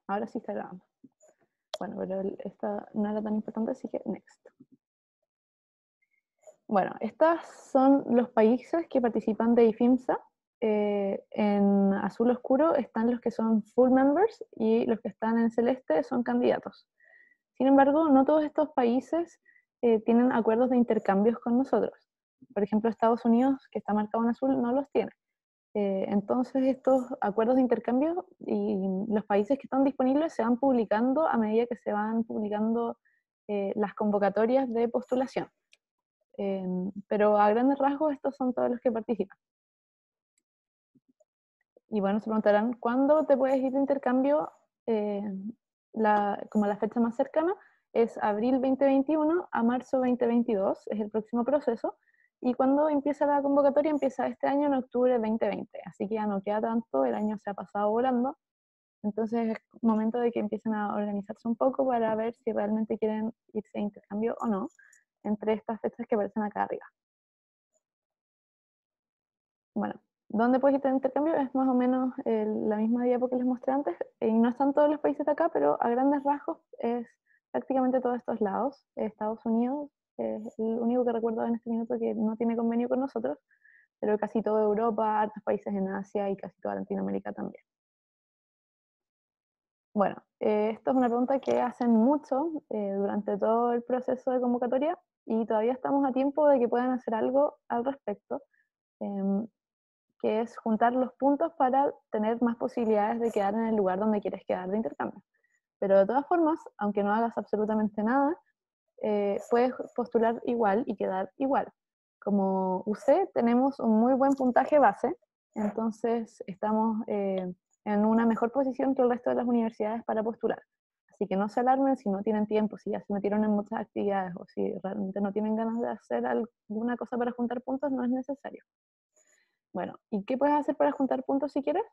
Ahora sí está grabando. Bueno, pero esta no era tan importante, así que next. Bueno, estos son los países que participan de IFIMSA. En azul oscuro están los que son full members y los que están en celeste son candidatos. Sin embargo, no todos estos países tienen acuerdos de intercambios con nosotros. Por ejemplo, Estados Unidos, que está marcado en azul, no los tiene. Entonces, estos acuerdos de intercambio y los países que están disponibles se van publicando a medida que se van publicando las convocatorias de postulación. Pero a grandes rasgos, estos son todos los que participan. Y bueno, se preguntarán, ¿cuándo te puedes ir de intercambio? Como la fecha más cercana es abril 2021 a marzo 2022, es el próximo proceso. Y cuando empieza la convocatoria, empieza este año en octubre 2020. Así que ya no queda tanto, el año se ha pasado volando. Entonces es momento de que empiecen a organizarse un poco para ver si realmente quieren irse de intercambio o no, entre estas fechas que aparecen acá arriba. Bueno, ¿dónde puedes irte de intercambio? Es más o menos la misma diapo que les mostré antes, y no están todos los países de acá, pero a grandes rasgos es prácticamente todos estos lados. Estados Unidos es el único que recuerdo en este minuto que no tiene convenio con nosotros, pero casi toda Europa, hartos países en Asia y casi toda Latinoamérica también. Bueno, esto es una pregunta que hacen mucho durante todo el proceso de convocatoria y todavía estamos a tiempo de que puedan hacer algo al respecto. Em, que es juntar los puntos para tener más posibilidades de quedar en el lugar donde quieres quedar de intercambio. Pero de todas formas, aunque no hagas absolutamente nada, puedes postular igual y quedar igual. Como UC tenemos un muy buen puntaje base, entonces estamos en una mejor posición que el resto de las universidades para postular. Así que no se alarmen si no tienen tiempo, si ya se metieron en muchas actividades o si realmente no tienen ganas de hacer alguna cosa para juntar puntos, no es necesario. Bueno, ¿y qué puedes hacer para juntar puntos si quieres?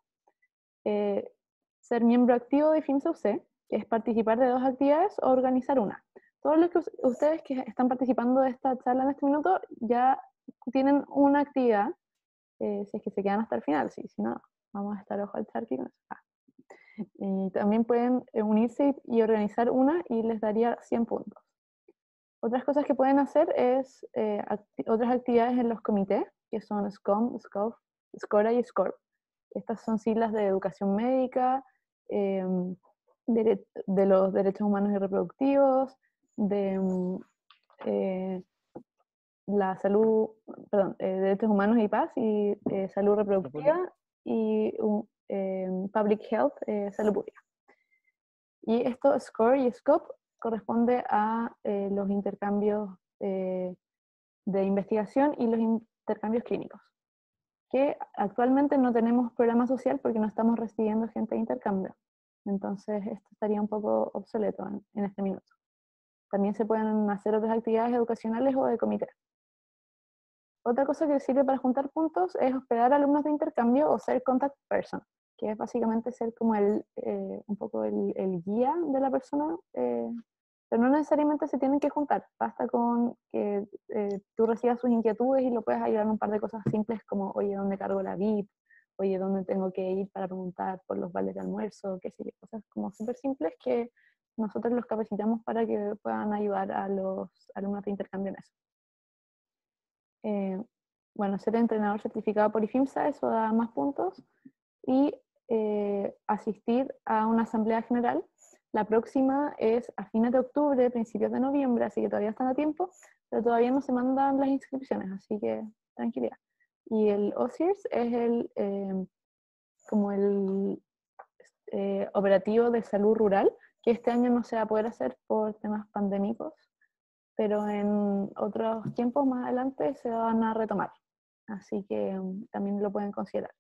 Ser miembro activo de FIMSA UC, que es participar de 2 actividades o organizar una. Todos los que ustedes que están participando de esta charla en este minuto ya tienen una actividad, si es que se quedan hasta el final, sí, si no, vamos a estar ojo al charqui con eso. Y también pueden unirse y organizar una y les daría 100 puntos. Otras cosas que pueden hacer es otras actividades en los comités, que son SCOM, SCOF, SCORA y SCORP. Estas son siglas de educación médica, de los derechos humanos y reproductivos, de la salud, perdón, derechos humanos y paz, y salud reproductiva, y public health, salud pública. Y esto, SCORE y SCOP, corresponde a los intercambios de investigación y los intercambios clínicos, que actualmente no tenemos programa social porque no estamos recibiendo gente de intercambio. Entonces esto estaría un poco obsoleto en este minuto. También se pueden hacer otras actividades educacionales o de comité. Otra cosa que sirve para juntar puntos es hospedar alumnos de intercambio o ser contact person, que es básicamente ser como un poco el guía de la persona, pero no necesariamente se tienen que juntar, basta con que tú recibas sus inquietudes y lo puedes ayudar en un par de cosas simples como, oye, ¿dónde cargo la VIP? Oye, ¿dónde tengo que ir para preguntar por los vales de almuerzo? Qué sé yo, cosas como súper simples que nosotros los capacitamos para que puedan ayudar a los alumnos de intercambio en eso. Bueno, ser entrenador certificado por IFIMSA, eso da más puntos, y asistir a una asamblea general. La próxima es a fines de octubre, principios de noviembre, así que todavía están a tiempo, pero todavía no se mandan las inscripciones, así que tranquilidad. Y el OSIRS es como el operativo de salud rural, que este año no se va a poder hacer por temas pandémicos, pero en otros tiempos más adelante se van a retomar, así que también lo pueden considerar.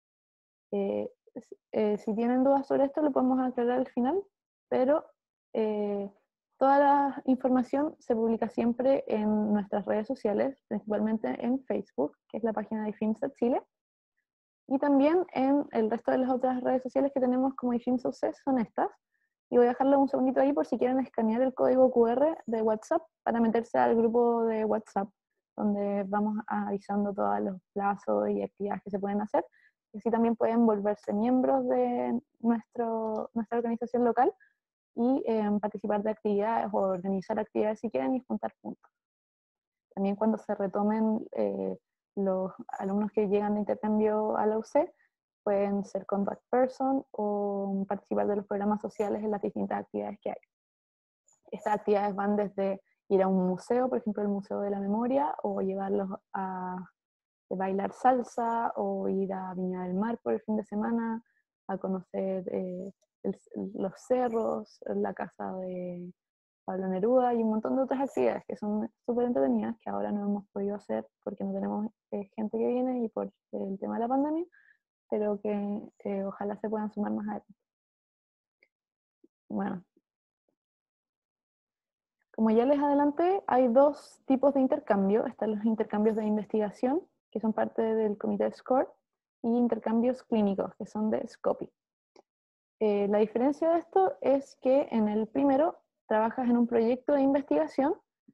Si tienen dudas sobre esto lo podemos aclarar al final, pero toda la información se publica siempre en nuestras redes sociales, principalmente en Facebook, que es la página de IFIMSA Chile, y también en el resto de las otras redes sociales que tenemos como IFIMSA UC son estas. Y voy a dejarle un segundito ahí por si quieren escanear el código QR de WhatsApp para meterse al grupo de WhatsApp, donde vamos avisando todos los plazos y actividades que se pueden hacer. Y así también pueden volverse miembros de nuestra nuestra organización local y participar de actividades o organizar actividades si quieren y juntar puntos. También cuando se retomen los alumnos que llegan de intercambio a la UC, pueden ser contact person o participar de los programas sociales en las distintas actividades que hay. Estas actividades van desde ir a un museo, por ejemplo el Museo de la Memoria, o llevarlos a bailar salsa, o ir a Viña del Mar por el fin de semana, a conocer los cerros, la casa de Pablo Neruda y un montón de otras actividades que son súper entretenidas, que ahora no hemos podido hacer porque no tenemos gente que viene y por el tema de la pandemia, pero que ojalá se puedan sumar más adelante. Bueno, como ya les adelanté, hay dos tipos de intercambio. Están los intercambios de investigación, que son parte del comité SCORE, y intercambios clínicos, que son de SCOPI. La diferencia de esto es que en el primero trabajas en un proyecto de investigación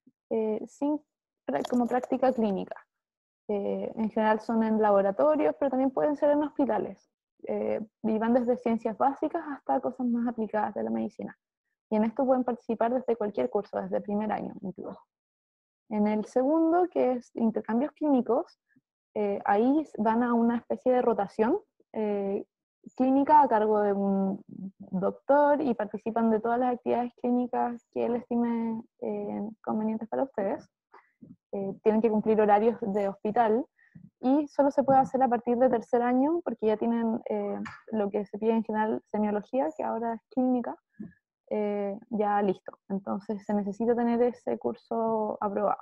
como práctica clínica. En general son en laboratorios, pero también pueden ser en hospitales. Y van desde ciencias básicas hasta cosas más aplicadas de la medicina. Y en esto pueden participar desde cualquier curso, desde primer año incluso. En el segundo, que es intercambios clínicos, ahí van a una especie de rotación clínica a cargo de un doctor y participan de todas las actividades clínicas que él estime convenientes para ustedes. Tienen que cumplir horarios de hospital y solo se puede hacer a partir de tercer año porque ya tienen lo que se pide en general semiología, que ahora es clínica, ya listo. Entonces se necesita tener ese curso aprobado.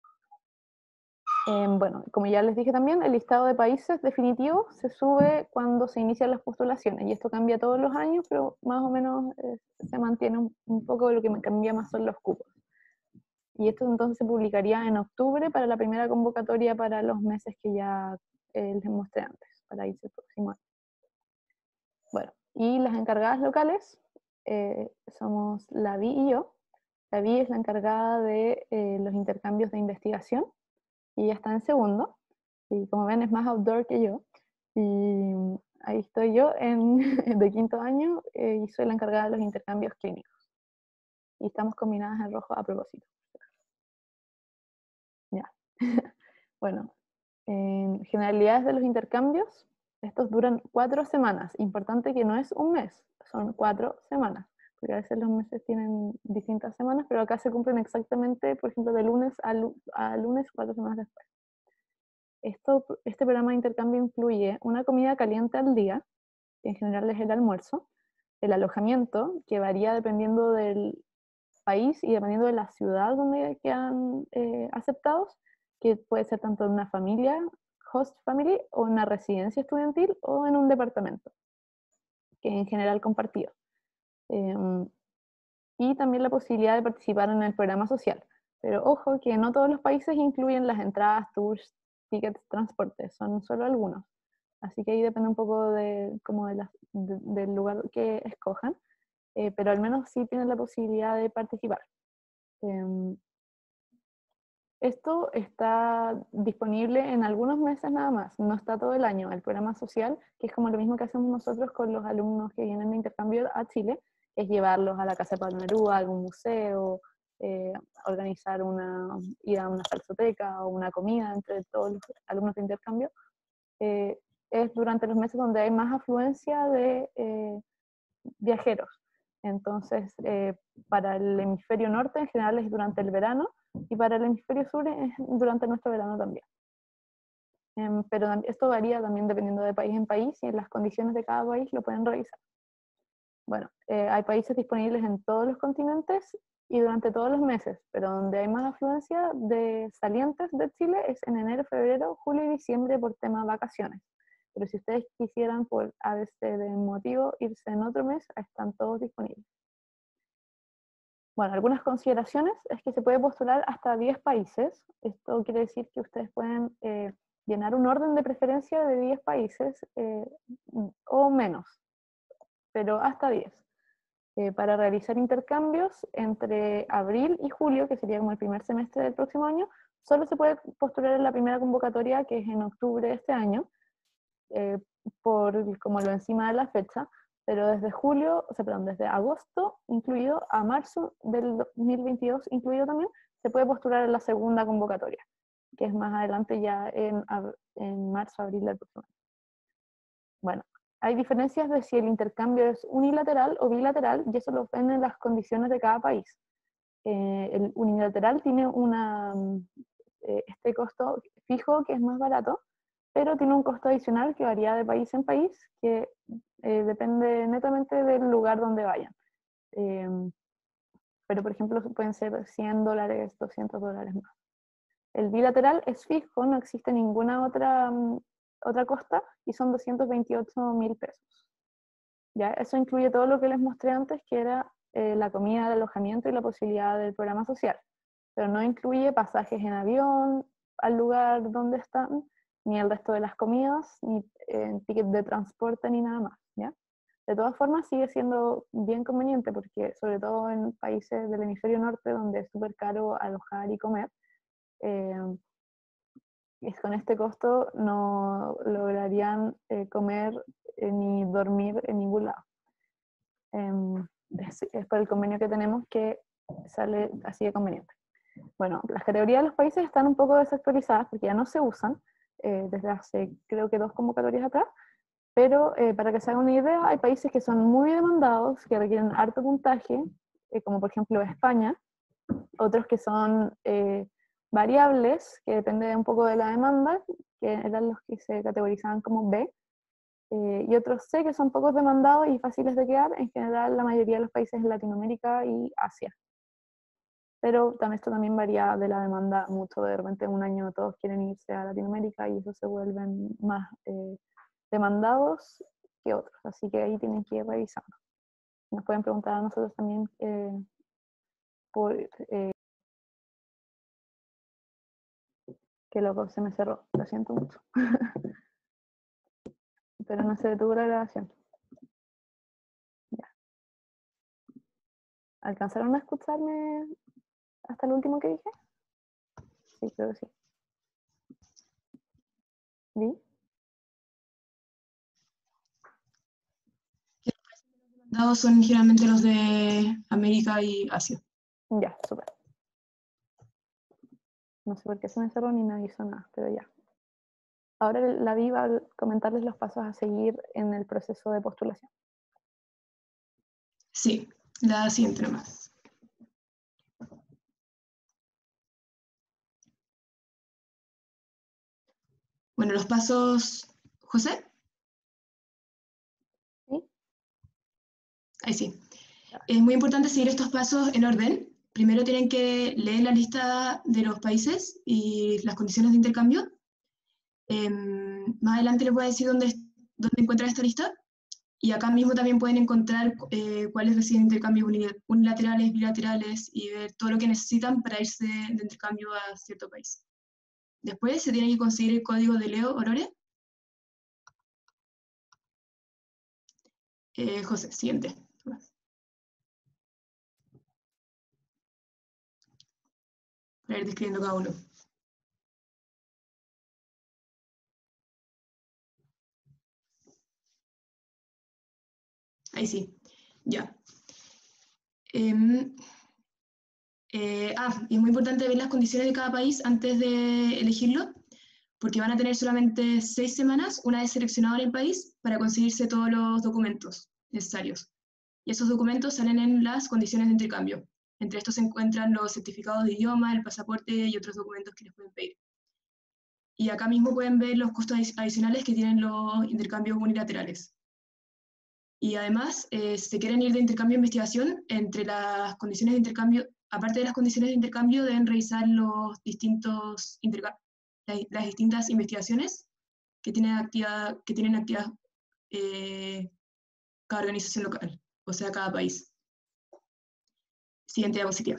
Bueno, como ya les dije también, el listado de países definitivo se sube cuando se inician las postulaciones, y esto cambia todos los años, pero más o menos se mantiene un poco. Lo que cambia más son los cupos. Y esto entonces se publicaría en octubre para la primera convocatoria para los meses que ya les mostré antes, para irse el próximo año. Bueno, y las encargadas locales somos la Vi y yo. La Vi es la encargada de los intercambios de investigación, y ella está en segundo, y como ven es más outdoor que yo, y ahí estoy yo de quinto año, y soy la encargada de los intercambios clínicos, y estamos combinadas en rojo a propósito. Ya. Bueno, en generalidades de los intercambios, estos duran 4 semanas. Importante que no es un mes, son 4 semanas, porque a veces los meses tienen distintas semanas, pero acá se cumplen exactamente, por ejemplo, de lunes a lunes, 4 semanas después. Este programa de intercambio incluye una comida caliente al día, que en general es el almuerzo, el alojamiento, que varía dependiendo del país y dependiendo de la ciudad donde quedan aceptados, que puede ser tanto en una familia, host family, o en una residencia estudiantil, o en un departamento, que en general compartido. Y también la posibilidad de participar en el programa social. Pero ojo que no todos los países incluyen las entradas, tours, tickets, transportes, son solo algunos. Así que ahí depende un poco del lugar que escojan, pero al menos sí tienen la posibilidad de participar. Esto está disponible en algunos meses nada más, no está todo el año. El programa social, que es como lo mismo que hacemos nosotros con los alumnos que vienen de intercambio a Chile, es llevarlos a la Casa de Pablo Neruda, a algún museo, organizar ir a una salsoteca o una comida entre todos los alumnos de intercambio. Es durante los meses donde hay más afluencia de viajeros. Entonces, para el hemisferio norte en general es durante el verano, y para el hemisferio sur es durante nuestro verano también. Pero esto varía también dependiendo de país en país, y en las condiciones de cada país lo pueden revisar. Bueno, hay países disponibles en todos los continentes y durante todos los meses, pero donde hay más afluencia de salientes de Chile es en enero, febrero, julio y diciembre por tema vacaciones. Pero si ustedes quisieran, por ABC de motivo, irse en otro mes, están todos disponibles. Bueno, algunas consideraciones es que se puede postular hasta 10 países. Esto quiere decir que ustedes pueden llenar un orden de preferencia de 10 países o menos, pero hasta 10. Para realizar intercambios entre abril y julio, que sería como el primer semestre del próximo año, solo se puede postular en la primera convocatoria, que es en octubre de este año, por como lo encima de la fecha, pero desde desde agosto incluido a marzo del 2022 incluido también, se puede postular en la segunda convocatoria, que es más adelante ya en marzo, abril del próximo año. Bueno, hay diferencias de si el intercambio es unilateral o bilateral, y eso lo depende en las condiciones de cada país. El unilateral tiene este costo fijo que es más barato, pero tiene un costo adicional que varía de país en país, que depende netamente del lugar donde vayan. Pero por ejemplo pueden ser $100, $200 más. El bilateral es fijo, no existe ninguna otra costa, y son 228.000 pesos. ¿Ya? Eso incluye todo lo que les mostré antes, que era la comida, el alojamiento y la posibilidad del programa social. Pero no incluye pasajes en avión al lugar donde están, ni el resto de las comidas, ni ticket de transporte, ni nada más. ¿Ya? De todas formas, sigue siendo bien conveniente, porque sobre todo en países del hemisferio norte, donde es súper caro alojar y comer, con este costo no lograrían comer ni dormir en ningún lado. Es por el convenio que tenemos que sale así de conveniente. Bueno, las categorías de los países están un poco desactualizadas porque ya no se usan desde hace creo que 2 convocatorias atrás, pero para que se hagan una idea, hay países que son muy demandados, que requieren harto puntaje, como por ejemplo España, otros que son variables, que depende un poco de la demanda, que eran los que se categorizaban como B, y otros C, que son pocos demandados y fáciles de quedar, en general la mayoría de los países en Latinoamérica y Asia. Pero esto también varía de la demanda mucho, de repente un año todos quieren irse a Latinoamérica y esos se vuelven más demandados que otros, así que ahí tienen que ir revisando. Nos pueden preguntar a nosotros también que loco, se me cerró, lo siento mucho. Pero no se detuvo la grabación. Ya. ¿Alcanzaron a escucharme hasta el último que dije? Sí, creo que sí. ¿Vi? Los dados son generalmente los de América y Asia. Ya, súper. No sé por qué se me cerró ni me avisó nada, pero ya. Ahora la Vi va a comentarles los pasos a seguir en el proceso de postulación. Sí, la siguiente nomás. Bueno, los pasos... ¿José? ¿Sí? Ahí sí. Es muy importante seguir estos pasos en orden. Primero tienen que leer la lista de los países y las condiciones de intercambio. Más adelante les voy a decir dónde encuentran esta lista. Y acá mismo también pueden encontrar cuáles reciben intercambios unilaterales, bilaterales, y ver todo lo que necesitan para irse de intercambio a cierto país. Después se tiene que conseguir el código de Leo Aurore. José, siguiente. Para ir describiendo cada uno. Ahí sí, ya. Y es muy importante ver las condiciones de cada país antes de elegirlo, porque van a tener solamente 6 semanas, una vez seleccionado en el país, para conseguirse todos los documentos necesarios. Y esos documentos salen en las condiciones de intercambio. Entre estos se encuentran los certificados de idioma, el pasaporte y otros documentos que les pueden pedir. Y acá mismo pueden ver los costos adicionales que tienen los intercambios unilaterales. Y además, si quieren ir de intercambio a investigación, entre las condiciones de intercambio, aparte de las condiciones de intercambio, deben revisar las distintas investigaciones que tienen actividad cada organización local, o sea, cada país. Siguiente diapositiva.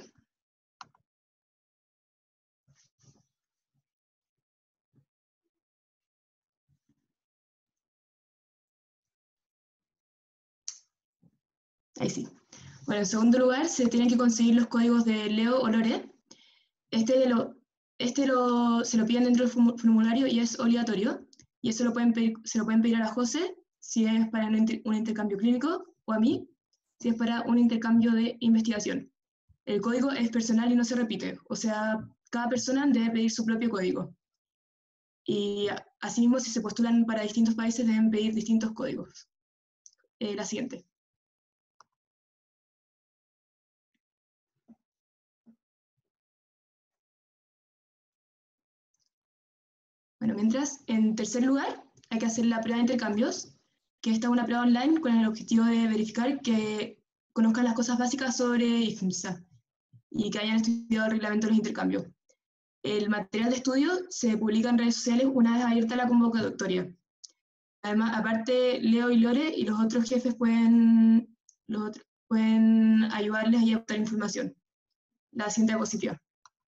Ahí sí. Bueno, en segundo lugar, se tienen que conseguir los códigos de Leo o Lore. Se lo piden dentro del formulario y es obligatorio. Y eso se lo pueden pedir a la José, si es para un intercambio clínico, o a mí, si es para un intercambio de investigación. El código es personal y no se repite, o sea, cada persona debe pedir su propio código. Y asimismo, si se postulan para distintos países, deben pedir distintos códigos. La siguiente. Bueno, mientras, en tercer lugar, hay que hacer la prueba de intercambios, que esta es una prueba online con el objetivo de verificar que conozcan las cosas básicas sobre IFMSA y que hayan estudiado el reglamento de los intercambios. El material de estudio se publica en redes sociales una vez abierta la convocatoria. Además, aparte, Leo y Lore y los otros jefes pueden ayudarles a obtener información. La siguiente diapositiva.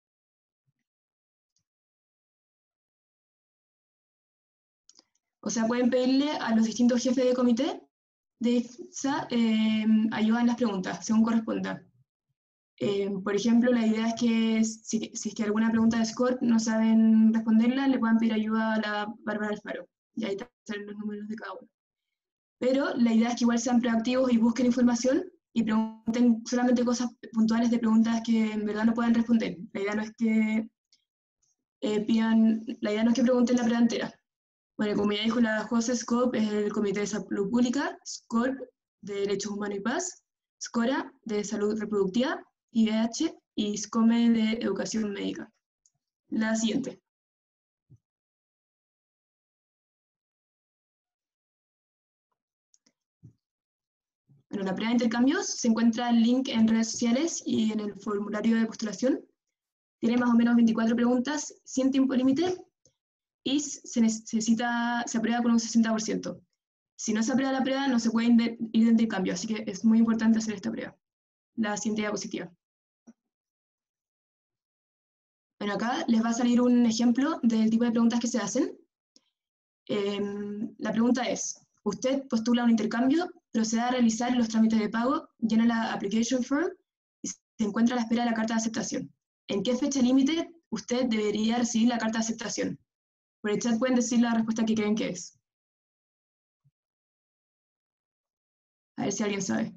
O sea, pueden pedirle a los distintos jefes de comité de IFSA ayuda en las preguntas, según corresponda. Por ejemplo, la idea es que si es que alguna pregunta de SCORE no saben responderla, le puedan pedir ayuda a la Bárbara Alfaro. Y ahí están los números de cada uno. Pero la idea es que igual sean proactivos y busquen información y pregunten solamente cosas puntuales de preguntas que en verdad no pueden responder. La idea no es que pregunten la prueba entera. Bueno, como ya dijo la José, SCOPE es el Comité de Salud Pública, SCORP de Derechos Humanos y Paz, SCORA de Salud Reproductiva, IVH y SCOME de Educación Médica. La siguiente. Bueno, la prueba de intercambios se encuentra el link en redes sociales y en el formulario de postulación. Tiene más o menos 24 preguntas sin tiempo límite y se aprueba con un 60%. Si no se aprueba la prueba, no se puede ir de intercambio, así que es muy importante hacer esta prueba. La siguiente diapositiva. Bueno, acá les va a salir un ejemplo del tipo de preguntas que se hacen. La pregunta es, usted postula un intercambio, procede a realizar los trámites de pago, llena la application form y se encuentra a la espera de la carta de aceptación. ¿En qué fecha límite usted debería recibir la carta de aceptación? Por el chat pueden decir la respuesta que creen que es. A ver si alguien sabe.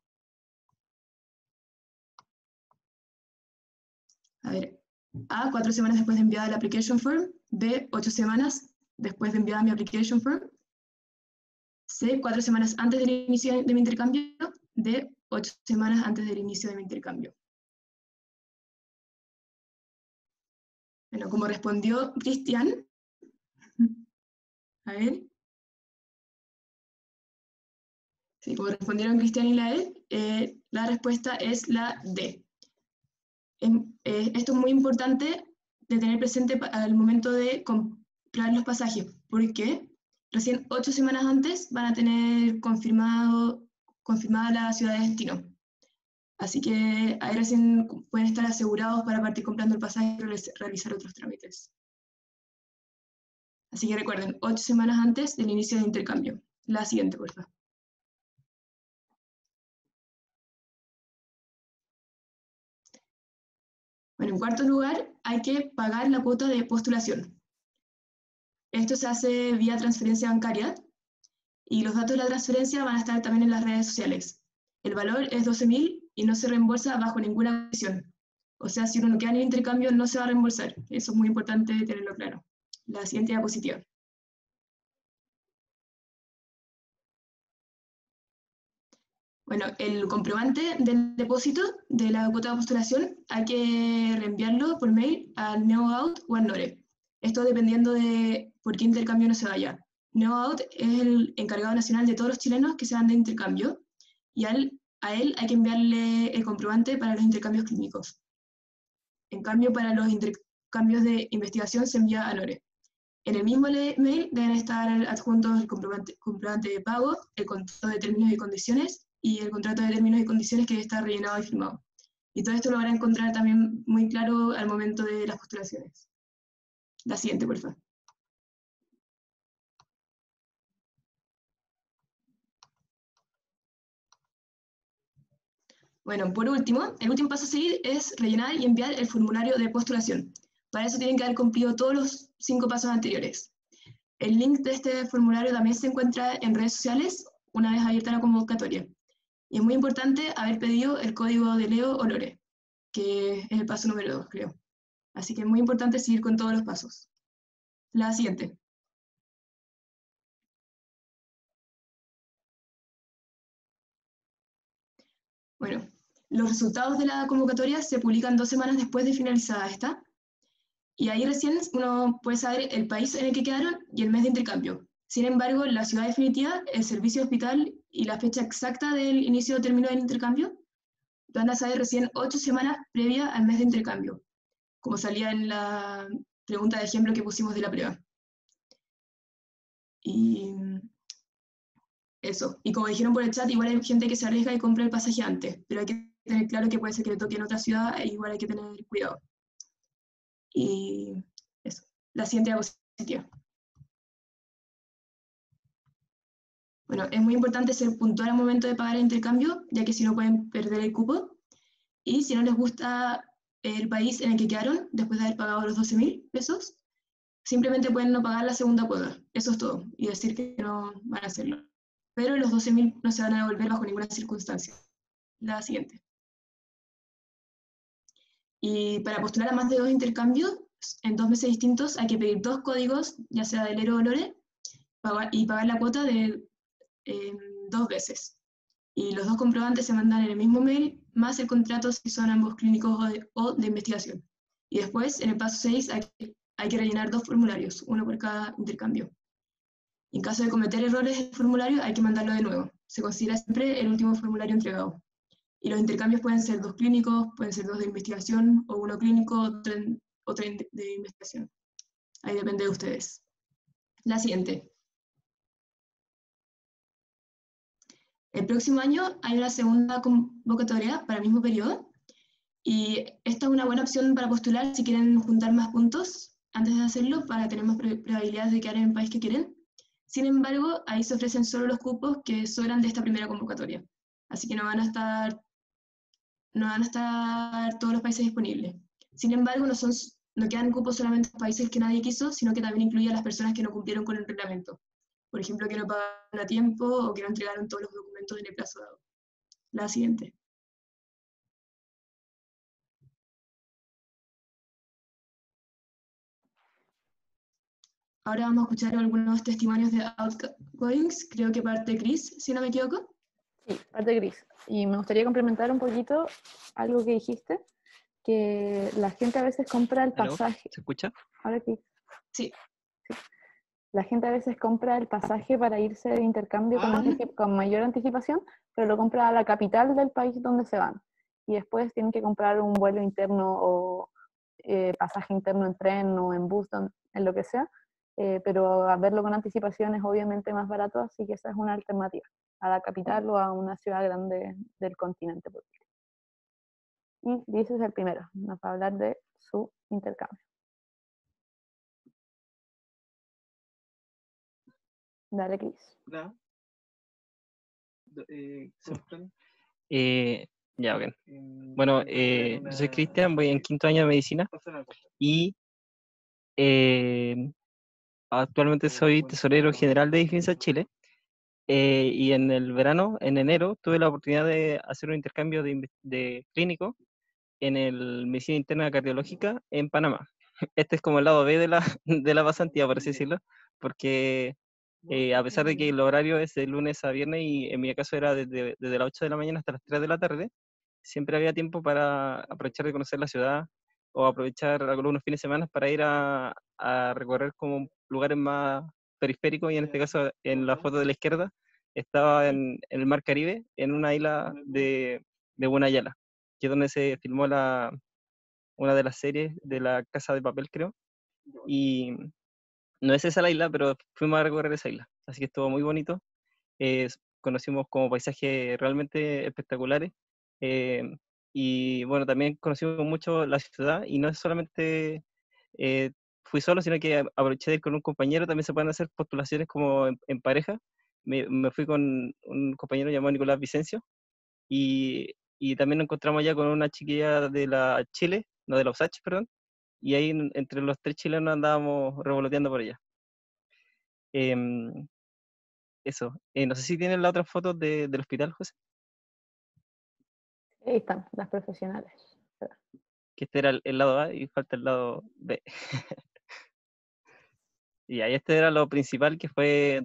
A ver, A, 4 semanas después de enviada la application form. B, 8 semanas después de enviada mi application form. C, 4 semanas antes del inicio de mi intercambio. D, 8 semanas antes del inicio de mi intercambio. Bueno, como respondió Cristian, a ver. Sí, como respondieron Cristian y la respuesta es la D. Esto es muy importante de tener presente al momento de comprar los pasajes, porque recién 8 semanas antes van a tener confirmada la ciudad de destino. Así que ahí recién pueden estar asegurados para partir comprando el pasaje y realizar otros trámites. Así que recuerden, 8 semanas antes del inicio del intercambio. La siguiente, por favor. Bueno, en cuarto lugar, hay que pagar la cuota de postulación. Esto se hace vía transferencia bancaria y los datos de la transferencia van a estar también en las redes sociales. El valor es 12.000 y no se reembolsa bajo ninguna condición. O sea, si uno no queda en el intercambio, no se va a reembolsar. Eso es muy importante tenerlo claro. La siguiente diapositiva. Bueno, el comprobante del depósito de la cuota de postulación hay que reenviarlo por mail al NeoOut o al NORE. Esto dependiendo de por qué intercambio no se vaya. NeoOut es el encargado nacional de todos los chilenos que se van de intercambio y a él hay que enviarle el comprobante para los intercambios clínicos. En cambio, para los intercambios de investigación se envía a NORE. En el mismo mail deben estar adjuntos el comprobante de pago, el contrato de términos y condiciones y el contrato de términos y condiciones que debe estar rellenado y firmado. Y todo esto lo van a encontrar también muy claro al momento de las postulaciones. La siguiente, por favor. Bueno, por último, el último paso a seguir es rellenar y enviar el formulario de postulación. Para eso tienen que haber cumplido todos los 5 pasos anteriores. El link de este formulario también se encuentra en redes sociales una vez abierta la convocatoria. Y es muy importante haber pedido el código de Leo o Lore, que es el paso número 2, creo. Así que es muy importante seguir con todos los pasos. La siguiente. Bueno, los resultados de la convocatoria se publican 2 semanas después de finalizada esta, y ahí recién uno puede saber el país en el que quedaron y el mes de intercambio. Sin embargo, la ciudad definitiva, el servicio de hospital y la fecha exacta del inicio o término del intercambio lo van a saber recién 8 semanas previa al mes de intercambio, como salía en la pregunta de ejemplo que pusimos de la prueba. Y eso. Y como dijeron por el chat, igual hay gente que se arriesga y compra el pasaje antes, pero hay que tener claro que puede ser que le toque en otra ciudad e igual hay que tener cuidado. Y eso. La siguiente diapositiva. Bueno, es muy importante ser puntual al momento de pagar el intercambio, ya que si no pueden perder el cupo. Y si no les gusta el país en el que quedaron, después de haber pagado los 12.000 pesos, simplemente pueden no pagar la segunda cuota. Eso es todo. Y decir que no van a hacerlo. Pero los 12.000 no se van a devolver bajo ninguna circunstancia. La siguiente. Y para postular a más de 2 intercambios, en 2 meses distintos, hay que pedir 2 códigos, ya sea de Lero o Lore, y pagar la cuota de 2 veces. Y los 2 comprobantes se mandan en el mismo mail, más el contrato si son ambos clínicos o de investigación. Y después, en el paso 6, hay que rellenar 2 formularios, uno por cada intercambio. Y en caso de cometer errores en el formulario, hay que mandarlo de nuevo. Se considera siempre el último formulario entregado. Y los intercambios pueden ser 2 clínicos, pueden ser 2 de investigación, o 1 clínico, otro de investigación. Ahí depende de ustedes. La siguiente. El próximo año hay una segunda convocatoria para el mismo periodo, y esta es una buena opción para postular si quieren juntar más puntos antes de hacerlo para tener más probabilidades de quedar en el país que quieren. Sin embargo, ahí se ofrecen solo los cupos que sobran de esta primera convocatoria. Así que no van a estar todos los países disponibles. Sin embargo, no quedan cupos solamente en países que nadie quiso, sino que también incluye a las personas que no cumplieron con el reglamento. Por ejemplo, que no pagaron a tiempo o que no entregaron todos los documentos en el plazo dado. La siguiente. Ahora vamos a escuchar algunos testimonios de outgoings, creo que parte Chris, si no me equivoco. Sí, parte Chris. Y me gustaría complementar un poquito algo que dijiste, que la gente a veces compra el ¿Aló? pasaje. ¿Se escucha? Ahora sí. Sí. La gente a veces compra el pasaje para irse de intercambio con mayor anticipación, pero lo compra a la capital del país donde se van. Y después tienen que comprar un vuelo interno o pasaje interno en tren o en bus, en lo que sea. Pero a verlo con anticipación es obviamente más barato, así que esa es una alternativa, a la capital o a una ciudad grande del continente. Y Liz es el primero, nos va a hablar de su intercambio. Dale, Chris. Hola. Ya, ok. Bueno, yo soy Cristian, voy en 5.º año de medicina y actualmente soy tesorero general de Defensa Chile. Y en el verano, en enero, tuve la oportunidad de hacer un intercambio de clínico en el Medicina Interna Cardiológica en Panamá. Este es como el lado B de de la pasantía, por así decirlo, porque a pesar de que el horario es de lunes a viernes y en mi caso era desde las 8 de la mañana hasta las 3 de la tarde, siempre había tiempo para aprovechar de conocer la ciudad o aprovechar algunos fines de semana para ir a recorrer como lugares más periféricos, y en este caso en la foto de la izquierda estaba en el Mar Caribe, en una isla de Buenayala, que es donde se filmó una de las series de La Casa de Papel, creo. Y no es esa la isla, pero fuimos a recorrer esa isla, así que estuvo muy bonito. Conocimos como paisajes realmente espectaculares. eh, y bueno, también conocimos mucho la ciudad, y no es solamente fui solo, sino que aproveché de ir con un compañero. También se pueden hacer postulaciones como en pareja. Me fui con un compañero llamado Nicolás Vicencio, y también nos encontramos allá con una chiquilla de la Chile, no, de la USACH, perdón, y ahí entre los 3 chilenos andábamos revoloteando por allá. Em, Eso. No sé si tienen las otras fotos del hospital, José, Ahí están, las profesionales. que este era el lado A y falta el lado B. Y ahí este era lo principal que fue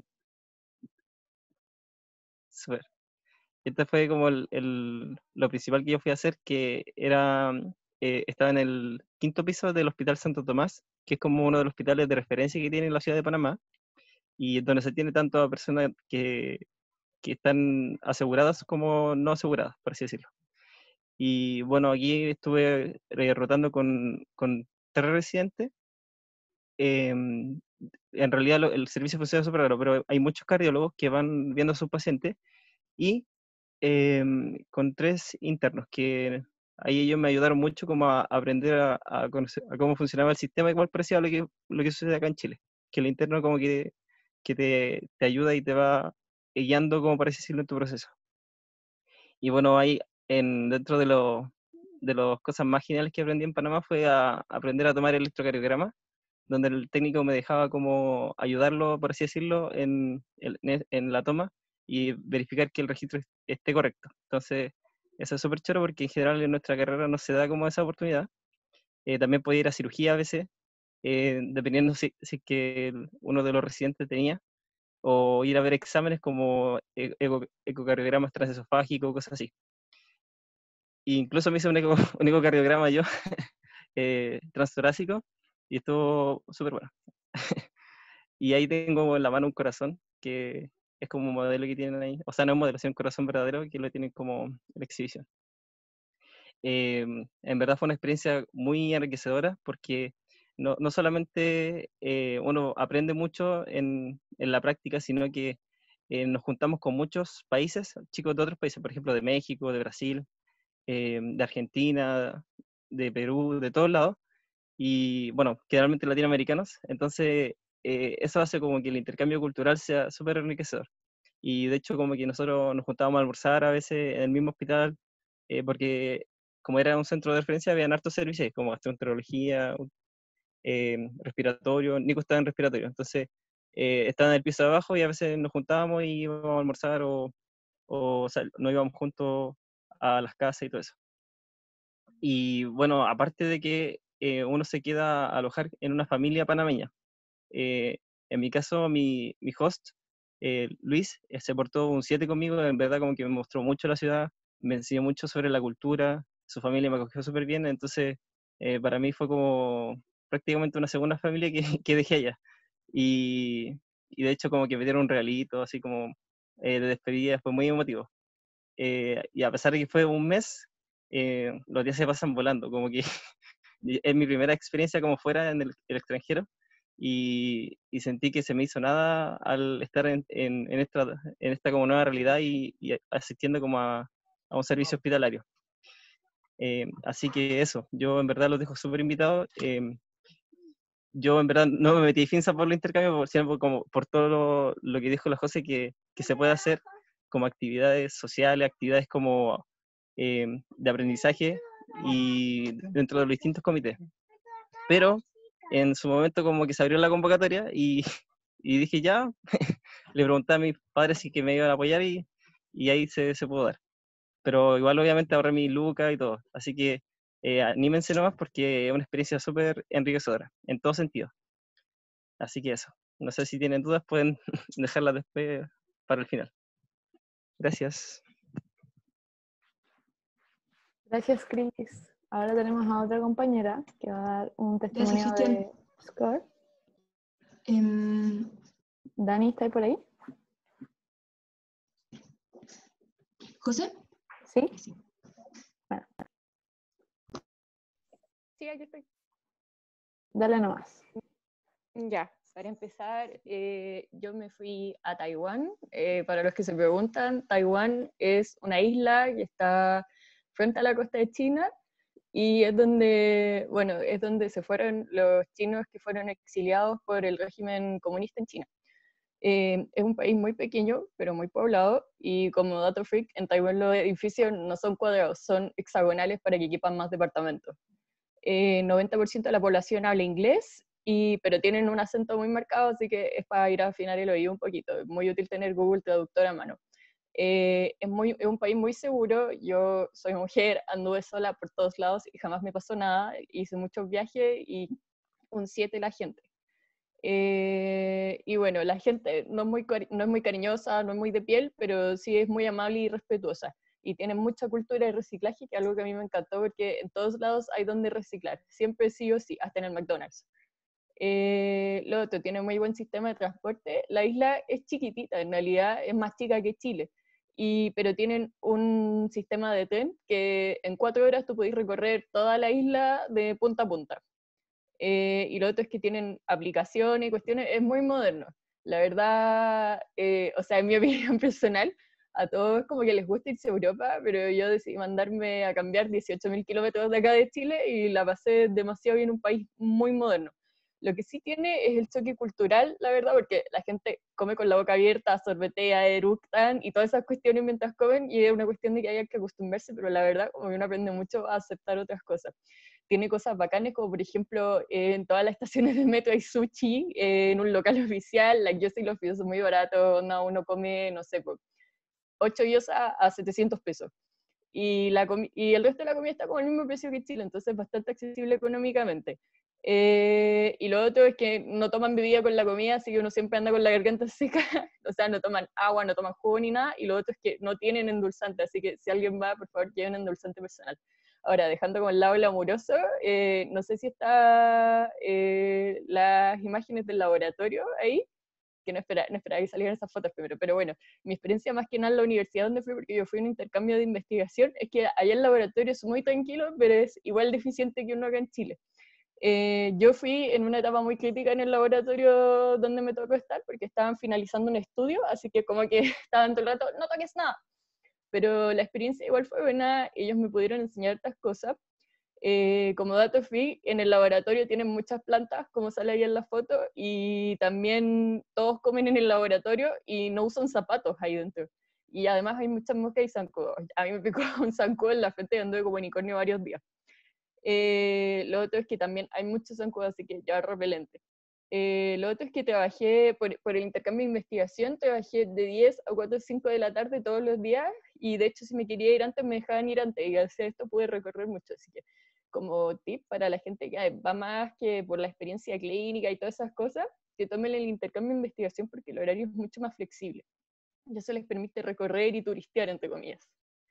súper. Este fue como lo principal que yo fui a hacer, que era, estaba en el quinto piso del Hospital Santo Tomás, que es como uno de los hospitales de referencia que tiene la ciudad de Panamá, y donde se tiene tanto a personas que están aseguradas como no aseguradas, por así decirlo. Y bueno, aquí estuve rotando con 3 residentes. En realidad el servicio funciona súper raro, pero hay muchos cardiólogos que van viendo a sus pacientes y con 3 internos que ahí ellos me ayudaron mucho como a aprender a conocer a cómo funcionaba el sistema, igual parecido a lo que sucede acá en Chile, que el interno como que te ayuda y te va guiando, como parece decirlo, en tu proceso. Y bueno, ahí dentro de las cosas más geniales que aprendí en Panamá fue a aprender a tomar electrocardiograma, donde el técnico me dejaba como ayudarlo, por así decirlo, en la toma y verificar que el registro esté correcto. Entonces, eso es súper choro porque en general en nuestra carrera no se da como esa oportunidad. También podía ir a cirugía a veces, dependiendo si es que uno de los residentes tenía, o ir a ver exámenes como ecocardiogramas transesofágicos, cosas así. E incluso me hice un ecocardiograma yo, transtorácico, y estuvo súper bueno. Y ahí tengo en la mano un corazón, que es como un modelo que tienen ahí. O sea, no es un modelo, sino un corazón verdadero que lo tienen como en exhibición. En verdad fue una experiencia muy enriquecedora porque no solamente uno aprende mucho en la práctica, sino que nos juntamos con muchos países, chicos de otros países, por ejemplo, de México, de Brasil, de Argentina, de Perú, de todos lados, y bueno, generalmente latinoamericanos. Entonces, eso hace como que el intercambio cultural sea súper enriquecedor. Y de hecho, como que nosotros nos juntábamos a almorzar a veces en el mismo hospital, porque como era un centro de referencia, habían hartos servicios, como gastroenterología, respiratorio. Nico estaba en respiratorio, entonces estaba en el piso de abajo y a veces nos juntábamos y íbamos a almorzar o sea, nos íbamos juntos a las casas y todo eso. Y bueno, aparte de que uno se queda a alojar en una familia panameña, eh, en mi caso, mi host, Luis, se portó un 7 conmigo, en verdad como que me mostró mucho la ciudad, me enseñó mucho sobre la cultura, su familia me acogió súper bien, entonces para mí fue como prácticamente una segunda familia que, que dejé allá. Y, y de hecho como que me dieron un regalito, así como de despedida, fue muy emotivo. Y a pesar de que fue un mes, los días se pasan volando, como que es mi primera experiencia como fuera en el extranjero y sentí que se me hizo nada al estar en esta como nueva realidad y asistiendo como a un servicio hospitalario. Así que eso, yo en verdad los dejo súper invitados. Yo en verdad no me metí finza por el intercambio, sino como por todo lo que dijo la José, que se puede hacer como actividades sociales, actividades como de aprendizaje y dentro de los distintos comités. Pero en su momento como que se abrió la convocatoria y dije ya, le pregunté a mis padres si que me iban a apoyar y ahí se pudo dar. Pero igual obviamente ahorré mi luca y todo, así que anímense nomás porque es una experiencia súper enriquecedora, en todo sentido. Así que eso, no sé si tienen dudas, pueden dejarlas después para el final. Gracias. Gracias, Chris. Ahora tenemos a otra compañera que va a dar un Gracias, testimonio Cristian. de SCORE. Em, Dani, ¿está ahí por ahí? ¿José? ¿Sí? Sí. Bueno, Sí, aquí estoy. dale nomás. Ya, para empezar, yo me fui a Taiwán. Para los que se preguntan, Taiwán es una isla que está frente a la costa de China y es donde, bueno, es donde se fueron los chinos que fueron exiliados por el régimen comunista en China. Es un país muy pequeño, pero muy poblado, y como dato freak, en Taiwán los edificios no son cuadrados, son hexagonales para que quepan más departamentos. 90% de la población habla inglés pero tienen un acento muy marcado, así que es para ir a afinar el oído un poquito. Es muy útil tener Google Traductor a mano. Es un país muy seguro. Yo soy mujer, anduve sola por todos lados y jamás me pasó nada. Hice muchos viajes y un 7 la gente. Y bueno, la gente no es muy cariñosa, no es muy de piel, pero sí es muy amable y respetuosa. Y tienen mucha cultura de reciclaje, que es algo que a mí me encantó, porque en todos lados hay donde reciclar, siempre sí o sí, hasta en el McDonald's. Lo otro, tiene muy buen sistema de transporte. La isla es chiquitita, en realidad es más chica que Chile, pero tienen un sistema de tren que en 4 horas tú podés recorrer toda la isla de punta a punta. Y lo otro es que tienen aplicaciones y cuestiones, es muy moderno. La verdad, o sea, en mi opinión personal, a todos como que les gusta irse a Europa, pero yo decidí mandarme a cambiar 18.000 kilómetros de acá de Chile y la pasé demasiado bien en un país muy moderno. Lo que sí tiene es el choque cultural, la verdad, porque la gente come con la boca abierta, sorbetea, eructan y todas esas cuestiones mientras comen, y es una cuestión de que hay que acostumbrarse, pero la verdad, como que uno aprende mucho a aceptar otras cosas. Tiene cosas bacanas, como por ejemplo, en todas las estaciones de metro hay sushi, en un local oficial, yo sé los videos son muy baratos, no, uno come, no sé, 8 gyozas a 700 pesos. Y el resto de la comida está como al mismo precio que Chile, entonces bastante accesible económicamente. Y lo otro es que no toman bebida con la comida, así que uno siempre anda con la garganta seca, o sea, no toman agua, no toman jugo ni nada, y lo otro es que no tienen endulzante, así que si alguien va, por favor, lleven endulzante personal. Ahora, dejando con el lado glamuroso, no sé si está las imágenes del laboratorio ahí, que no esperaba que salieran esas fotos primero, pero bueno, mi experiencia más que nada en la universidad donde fui, porque yo fui en un intercambio de investigación, es que allá el laboratorio es muy tranquilo, pero es igual deficiente que uno acá en Chile. Yo fui en una etapa muy crítica en el laboratorio donde me tocó estar, porque estaban finalizando un estudio, así que como que estaban todo el rato, no toques nada. Pero la experiencia igual fue buena, ellos me pudieron enseñar estas cosas. Como dato fui, en el laboratorio tienen muchas plantas, como sale ahí en la foto, y también todos comen en el laboratorio y no usan zapatos ahí dentro. Y además hay muchas moscas y zancudos. A mí me picó un zancudo en la frente y anduve como unicornio varios días. Lo otro es que también hay muchos zancudos, así que ya repelente. Lo otro es que trabajé por el intercambio de investigación, trabajé de 10 a 4 o 5 de la tarde todos los días, y de hecho si me quería ir antes me dejaban ir antes, y gracias a esto pude recorrer mucho, así que como tip para la gente que va más que por la experiencia clínica y todas esas cosas, que tomen el intercambio de investigación porque el horario es mucho más flexible. Y eso les permite recorrer y turistear, entre comillas.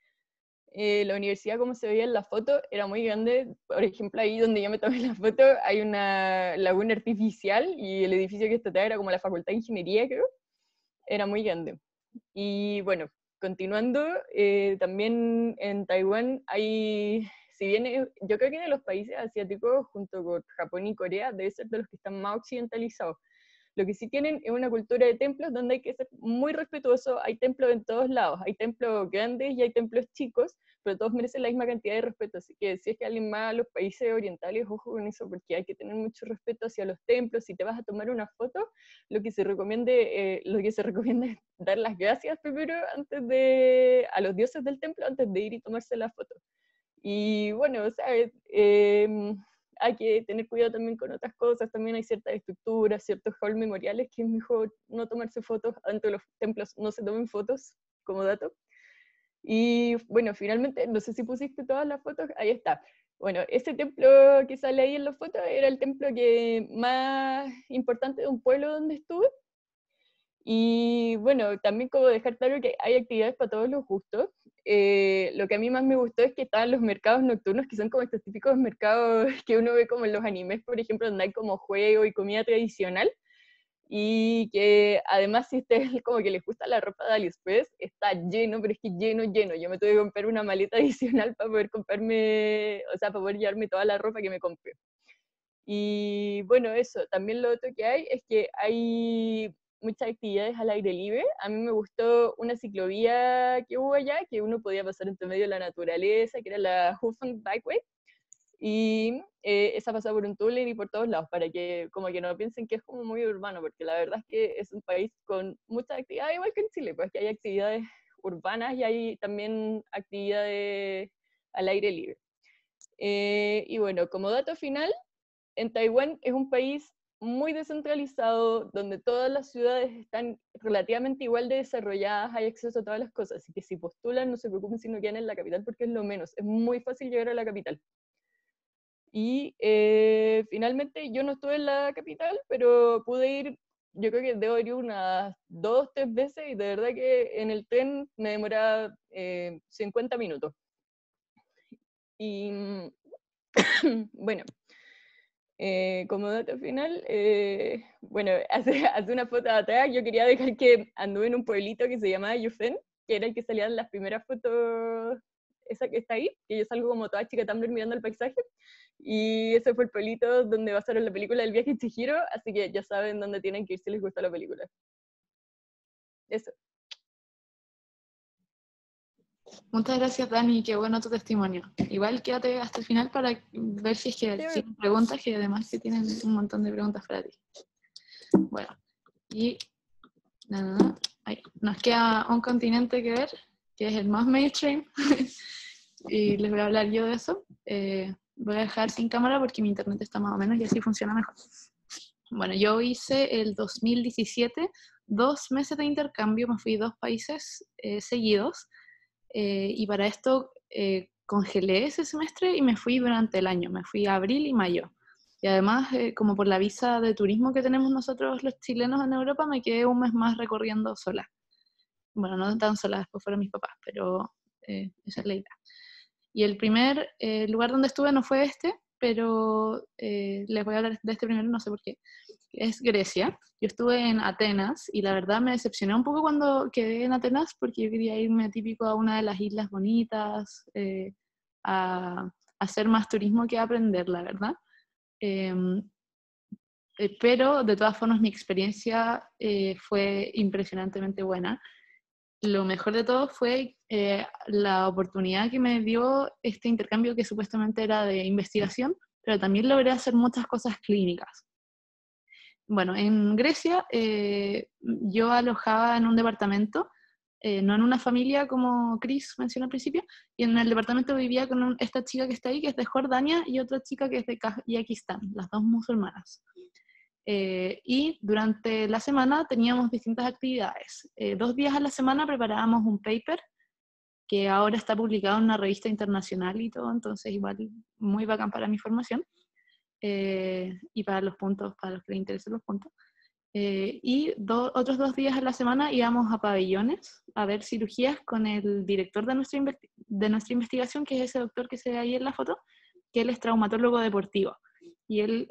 La universidad, como se veía en la foto, era muy grande. Por ejemplo, ahí donde yo me tomé la foto hay una laguna artificial y el edificio que está atrás era como la Facultad de Ingeniería, creo. Era muy grande. Y bueno, continuando, también en Taiwán hay, si bien yo creo que de los países asiáticos, junto con Japón y Corea, debe ser de los que están más occidentalizados. Lo que sí tienen es una cultura de templos donde hay que ser muy respetuoso. Hay templos en todos lados, hay templos grandes y hay templos chicos, pero todos merecen la misma cantidad de respeto. Así que si es que alguien va a los países orientales, ojo con eso, porque hay que tener mucho respeto hacia los templos. Si te vas a tomar una foto, lo que se recomienda es dar las gracias primero a los dioses del templo antes de ir y tomarse la foto. Y bueno, o sea, hay que tener cuidado también con otras cosas, también hay ciertas estructuras, ciertos halls memoriales que es mejor no tomarse fotos, dentro de los templos no se tomen fotos, como dato. Y bueno, finalmente, no sé si pusiste todas las fotos, ahí está. Bueno, ese templo que sale ahí en la foto era el templo más importante de un pueblo donde estuve. Y bueno, también como dejar claro que hay actividades para todos los gustos. Lo que a mí más me gustó es que estaban los mercados nocturnos, que son como estos típicos mercados que uno ve como en los animes, por ejemplo, donde hay como juego y comida tradicional. Y que además si a ustedes como que les gusta la ropa de AliExpress, está lleno, pero es que lleno, lleno. Yo me tuve que comprar una maleta adicional para poder comprarme, o sea, para poder llevarme toda la ropa que me compré. Y bueno, eso, también lo otro que hay es que hay muchas actividades al aire libre. A mí me gustó una ciclovía que hubo allá, que uno podía pasar entre medio de la naturaleza, que era la Hufeng Bikeway, y esa pasa por un túnel y por todos lados, para que como que no piensen que es como muy urbano, porque la verdad es que es un país con muchas actividades, igual que en Chile, pues que hay actividades urbanas y hay también actividades al aire libre. Y bueno, como dato final, en Taiwán es un país muy descentralizado, donde todas las ciudades están relativamente igual de desarrolladas, hay acceso a todas las cosas, así que si postulan no se preocupen si no quedan en la capital porque es lo menos, es muy fácil llegar a la capital. Y finalmente yo no estuve en la capital, pero pude ir, yo creo que debo ir unas 2, 3 veces y de verdad que en el tren me demoraba 50 minutos. Y bueno, como dato final, bueno, hace una foto de atrás yo quería dejar que anduve en un pueblito que se llamaba Yufen, que era el que salía en las primeras fotos, esa que está ahí, que yo salgo como toda chica Tumblr mirando el paisaje, y ese fue el pueblito donde basaron la película del viaje de Chihiro, así que ya saben dónde tienen que ir si les gusta la película. Eso. Muchas gracias, Dani, qué bueno tu testimonio. Igual quédate hasta el final para ver si es que tienen preguntas, que además que tienen un montón de preguntas para ti. Bueno, y nada, nos queda un continente que ver, que es el más mainstream, y les voy a hablar yo de eso. Voy a dejar sin cámara porque mi internet está más o menos y así funciona mejor. Bueno, yo hice el 2017 2 meses de intercambio, me fui a 2 países seguidos, y para esto congelé ese semestre y me fui durante el año, me fui a abril y mayo. Y además, como por la visa de turismo que tenemos nosotros los chilenos en Europa, me quedé un mes más recorriendo sola. Bueno, no tan sola, después fueron mis papás, pero esa es la idea. Y el primer lugar donde estuve no fue este, pero les voy a hablar de este primero, no sé por qué. Es Grecia. Yo estuve en Atenas y la verdad me decepcioné un poco cuando quedé en Atenas porque yo quería irme típico a una de las islas bonitas, a hacer más turismo que aprender, la verdad. Pero de todas formas mi experiencia fue impresionantemente buena. Lo mejor de todo fue la oportunidad que me dio este intercambio que supuestamente era de investigación, pero también logré hacer muchas cosas clínicas. Bueno, en Grecia yo alojaba en un departamento, no en una familia como Chris mencionó al principio, y en el departamento vivía con esta chica que está ahí, que es de Jordania, y otra chica que es de Kazajistán, las dos musulmanas. Y durante la semana teníamos distintas actividades. 2 días a la semana preparábamos un paper que ahora está publicado en una revista internacional y todo, entonces igual muy bacán para mi formación. Y para los puntos, para los que les interesen los puntos. Y otros 2 días a la semana íbamos a pabellones a ver cirugías con el director de nuestra investigación, que es ese doctor que se ve ahí en la foto, que él es traumatólogo deportivo. Y él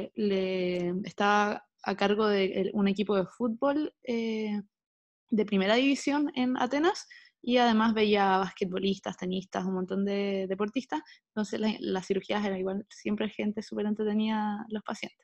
está a cargo de un equipo de fútbol de primera división en Atenas, y además veía basquetbolistas, tenistas, un montón de deportistas, entonces las cirugías eran igual, siempre gente súper entretenida los pacientes.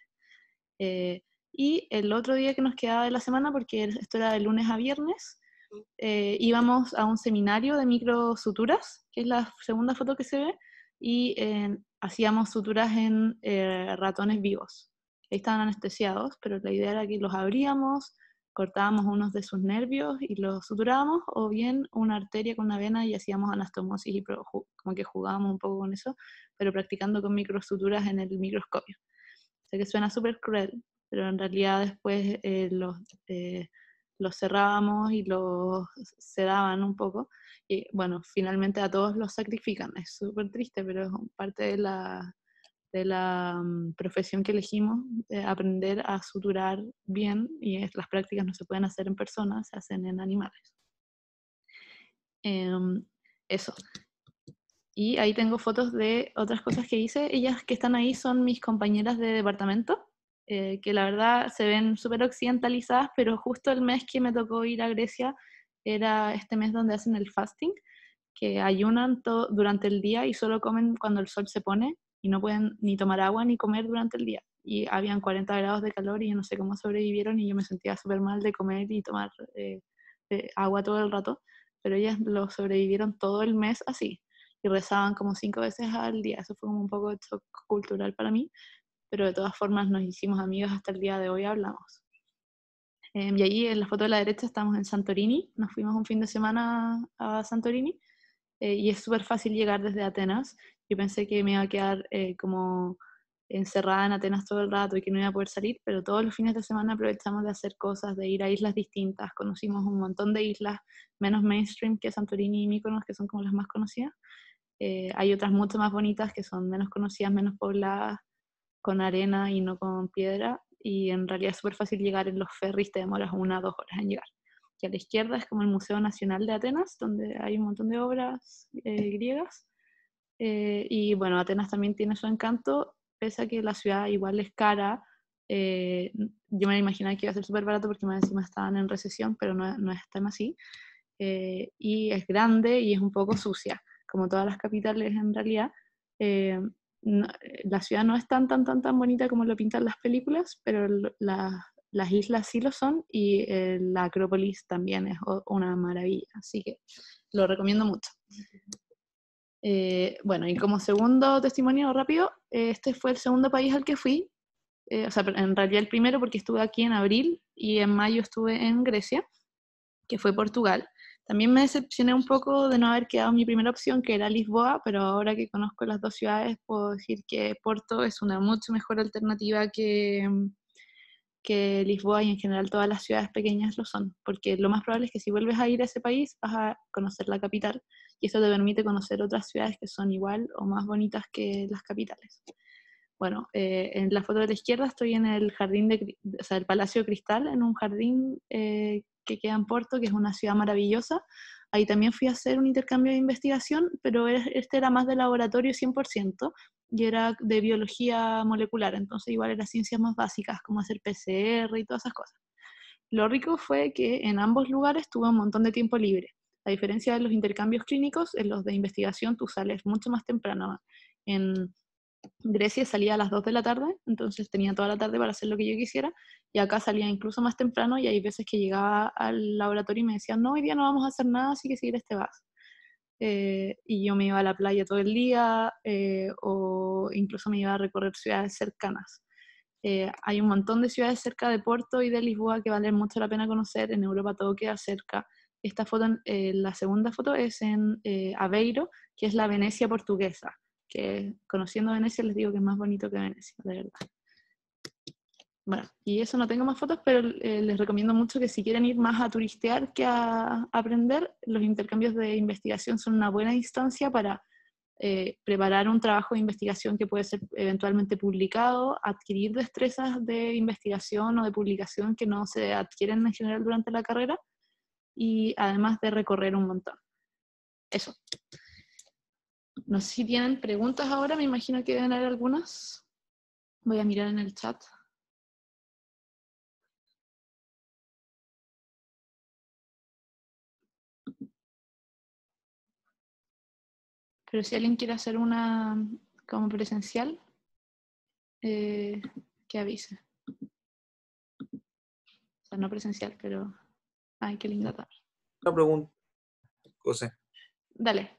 Y el otro día que nos quedaba de la semana, porque esto era de lunes a viernes, íbamos a un seminario de microsuturas, que es la segunda foto que se ve, y hacíamos suturas en ratones vivos. Ahí estaban anestesiados, pero la idea era que los abríamos, cortábamos unos de sus nervios y los suturábamos, o bien una arteria con una vena y hacíamos anastomosis y como que jugábamos un poco con eso, pero practicando con microsuturas en el microscopio. O sea que suena súper cruel, pero en realidad después los cerrábamos y los sedaban un poco. Y bueno, finalmente a todos los sacrifican. Es súper triste, pero es parte de la profesión que elegimos, aprender a suturar bien, y las prácticas no se pueden hacer en personas, se hacen en animales. Eso. Y ahí tengo fotos de otras cosas que hice. Ellas que están ahí son mis compañeras de departamento, que la verdad se ven súper occidentalizadas, pero justo el mes que me tocó ir a Grecia era este mes donde hacen el fasting, que ayunan durante el día y solo comen cuando el sol se pone, y no pueden ni tomar agua ni comer durante el día. Y habían 40 grados de calor y yo no sé cómo sobrevivieron, y yo me sentía súper mal de comer y tomar agua todo el rato, pero ellas lo sobrevivieron todo el mes así, y rezaban como 5 veces al día. Eso fue como un poco de shock cultural para mí, pero de todas formas nos hicimos amigas hasta el día de hoy, hablamos. Y ahí en la foto de la derecha estamos en Santorini, nos fuimos un fin de semana a Santorini, y es súper fácil llegar desde Atenas. Yo pensé que me iba a quedar como encerrada en Atenas todo el rato y que no iba a poder salir, pero todos los fines de semana aprovechamos de hacer cosas, de ir a islas distintas, conocimos un montón de islas, menos mainstream que Santorini y Mykonos, que son como las más conocidas. Hay otras mucho más bonitas que son menos conocidas, menos pobladas, con arena y no con piedra, y en realidad es súper fácil llegar en los ferries, te demoras 1 o 2 horas en llegar. Y a la izquierda es como el Museo Nacional de Atenas, donde hay un montón de obras griegas. Y bueno, Atenas también tiene su encanto, pese a que la ciudad igual es cara. Yo me imaginaba que iba a ser súper barato porque más encima estaban en recesión, pero no es tan así. Y es grande y es un poco sucia, como todas las capitales en realidad. La ciudad no es tan bonita como lo pintan las películas, pero las islas sí lo son, y la Acrópolis también es una maravilla, así que lo recomiendo mucho. Bueno, y como segundo testimonio rápido, este fue el segundo país al que fui, o sea, en realidad el primero porque estuve aquí en abril, y en mayo estuve en Grecia, que fue Portugal. También me decepcioné un poco de no haber quedado mi primera opción, que era Lisboa, pero ahora que conozco las dos ciudades, puedo decir que Porto es una mucho mejor alternativa que Lisboa, y en general todas las ciudades pequeñas lo son, porque lo más probable es que si vuelves a ir a ese país vas a conocer la capital, y eso te permite conocer otras ciudades que son igual o más bonitas que las capitales. Bueno, en la foto de la izquierda estoy en el jardín o sea, el Palacio de Cristal, en un jardín que queda en Porto, que es una ciudad maravillosa. Ahí también fui a hacer un intercambio de investigación, pero este era más de laboratorio 100%, y era de biología molecular, entonces igual eran ciencias más básicas, como hacer PCR y todas esas cosas. Lo rico fue que en ambos lugares tuve un montón de tiempo libre. A diferencia de los intercambios clínicos, en los de investigación tú sales mucho más temprano. En Grecia salía a las 2 de la tarde, entonces tenía toda la tarde para hacer lo que yo quisiera, y acá salía incluso más temprano, y hay veces que llegaba al laboratorio y me decían, no, hoy día no vamos a hacer nada, así que si quieres te vas. Y yo me iba a la playa todo el día, o incluso me iba a recorrer ciudades cercanas. Hay un montón de ciudades cerca de Porto y de Lisboa que valen mucho la pena conocer. En Europa todo queda cerca. Esta foto, la segunda foto es en Aveiro, que es la Venecia portuguesa, que conociendo Venecia les digo que es más bonito que Venecia, de verdad. Bueno, y eso, no tengo más fotos, pero les recomiendo mucho que si quieren ir más a turistear que a aprender, los intercambios de investigación son una buena instancia para preparar un trabajo de investigación que puede ser eventualmente publicado, adquirir destrezas de investigación o de publicación que no se adquieren en general durante la carrera, y además de recorrer un montón. Eso. No sé si tienen preguntas ahora, me imagino que deben haber algunas. Voy a mirar en el chat. Pero si alguien quiere hacer una como presencial, que avise. O sea, no presencial, pero... Ay, qué linda tarde. Una pregunta, José. Dale.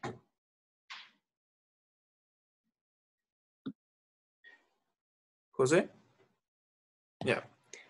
¿José? Ya.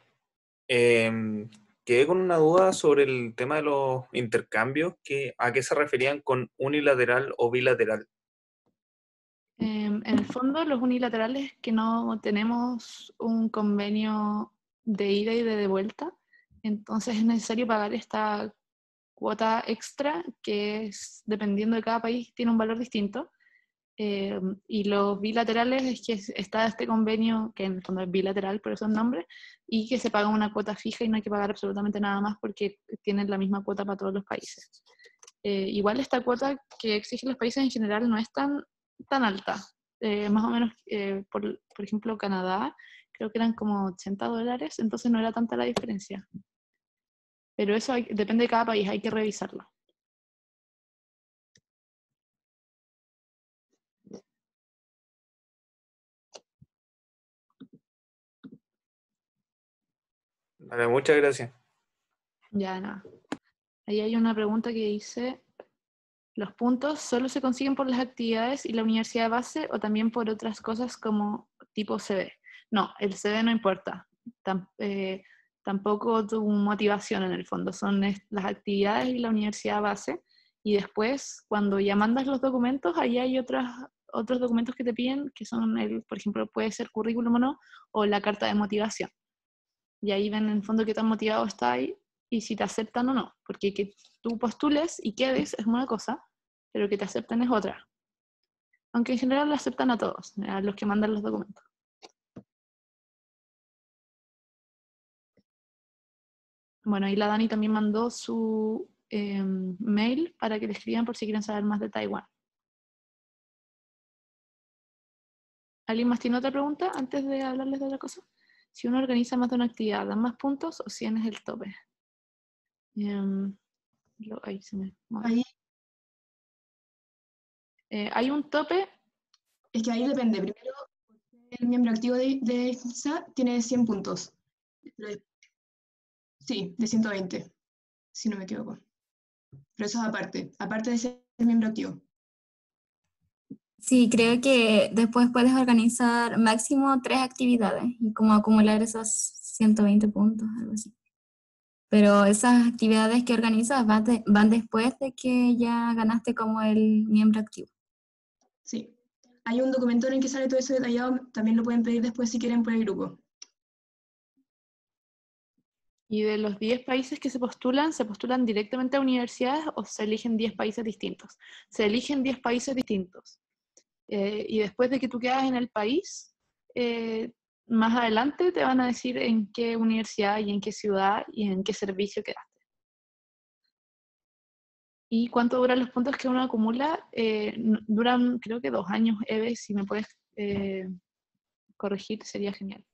Quedé con una duda sobre el tema de los intercambios, ¿a qué se referían con unilateral o bilateral? En el fondo, los unilaterales que no tenemos un convenio de ida y de vuelta, entonces es necesario pagar esta cuota extra que es, dependiendo de cada país, tiene un valor distinto. Y los bilaterales es que está este convenio, que en el fondo es bilateral, por eso el nombre, y que se paga una cuota fija y no hay que pagar absolutamente nada más porque tienen la misma cuota para todos los países. Igual esta cuota que exigen los países en general no es tan alta. Más o menos, por ejemplo, Canadá, creo que eran como $80, entonces no era tanta la diferencia. Pero eso depende de cada país, hay que revisarlo. Vale, muchas gracias. Ya, nada. Ahí hay una pregunta que dice, ¿los puntos solo se consiguen por las actividades y la universidad de base o también por otras cosas como tipo CV? No, el CV no importa. Tampoco tu motivación en el fondo, son las actividades y la universidad base. Y después, cuando ya mandas los documentos, ahí hay otros documentos que te piden, que son, por ejemplo, puede ser currículum o no, o la carta de motivación. Y ahí ven en el fondo qué tan motivado está ahí y si te aceptan o no. Porque que tú postules y quedes es una cosa, pero que te acepten es otra. Aunque en general lo aceptan a todos, a los que mandan los documentos. Bueno, y la Dani también mandó su mail para que le escriban por si quieren saber más de Taiwán. ¿Alguien más tiene otra pregunta antes de hablarles de otra cosa? Si uno organiza más de una actividad, ¿dan más puntos o 100 es el tope? Ahí se me mueve. Ahí, Hay un tope. es que ahí depende. Primero, el miembro activo de INSA tiene 100 puntos. Sí, de 120, si no me equivoco. Pero eso es aparte de ser miembro activo. Sí, creo que después puedes organizar máximo 3 actividades y como acumular esos 120 puntos, algo así. Pero esas actividades que organizas van después de que ya ganaste como el miembro activo. Sí. Hay un documento en el que sale todo eso detallado, también lo pueden pedir después si quieren por el grupo. Y de los 10 países que se postulan directamente a universidades o se eligen 10 países distintos. Se eligen 10 países distintos. Y después de que tú quedas en el país, más adelante te van a decir en qué universidad y en qué ciudad y en qué servicio quedaste. ¿Y cuánto duran los puntos que uno acumula? Duran creo que 2 años, Eve, si me puedes corregir, sería genial.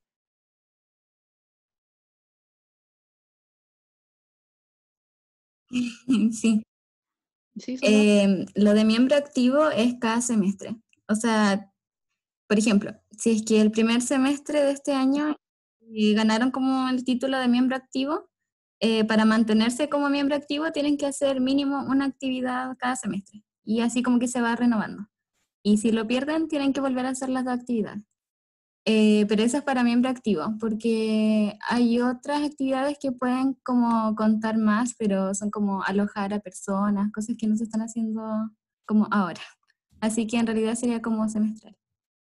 Sí. ¿Sí, Soledad? Lo de miembro activo es cada semestre. O sea, por ejemplo, si es que el primer semestre de este año ganaron como el título de miembro activo, para mantenerse como miembro activo tienen que hacer mínimo una actividad cada semestre. Y así como que se va renovando. Y si lo pierden, tienen que volver a hacer las 2 actividades. Pero eso es para miembro activo, porque hay otras actividades que pueden como contar más, pero son como alojar a personas, cosas que no se están haciendo como ahora. Así que en realidad sería como semestral.